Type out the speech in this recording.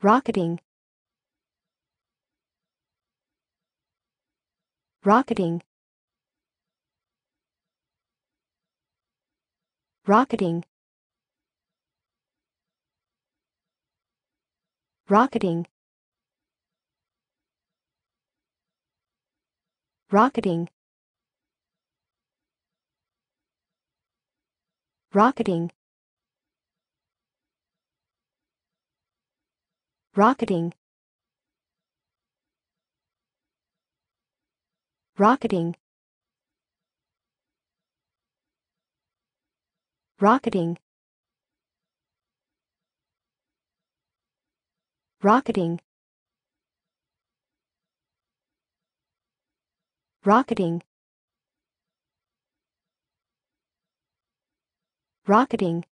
rocketing, rocketing, rocketing, rocketing, rocketing, rocketing, rocketing, rocketing, rocketing, rocketing, rocketing, rocketing,